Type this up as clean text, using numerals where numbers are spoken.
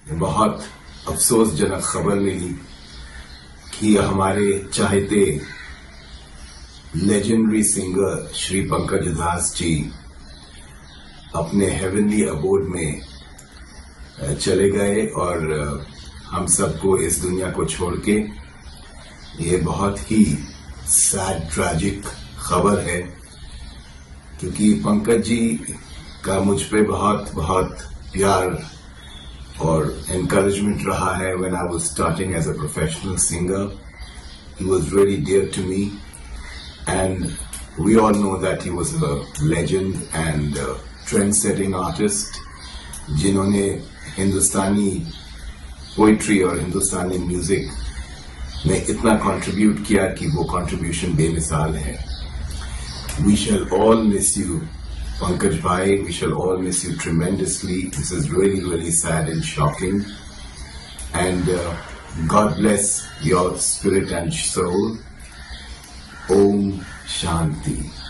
बहुत अफसोसजनक खबर मिली कि हमारे चाहते लेजेंडरी सिंगर श्री पंकज उधास जी अपने हेवनली अबोर्ड में चले गए और हम सबको इस दुनिया को छोड़ के, ये बहुत ही सैड ट्रैजिक खबर है, क्योंकि पंकज जी का मुझ पे बहुत बहुत प्यार और encouragement रहा है. When I was starting as a professional singer, he was really dear to me, and we all know that he was a legend and a trend-setting artist, जिन्होंने हिंदुस्तानी पोइट्री और हिंदुस्तानी म्यूजिक में इतना कंट्रीब्यूट किया कि वो contribution बेमिसाल है. We shall all miss you, Pankaj bhai. We shall all miss you tremendously. This is really, really sad and shocking. And God bless your spirit and soul. Om Shanti.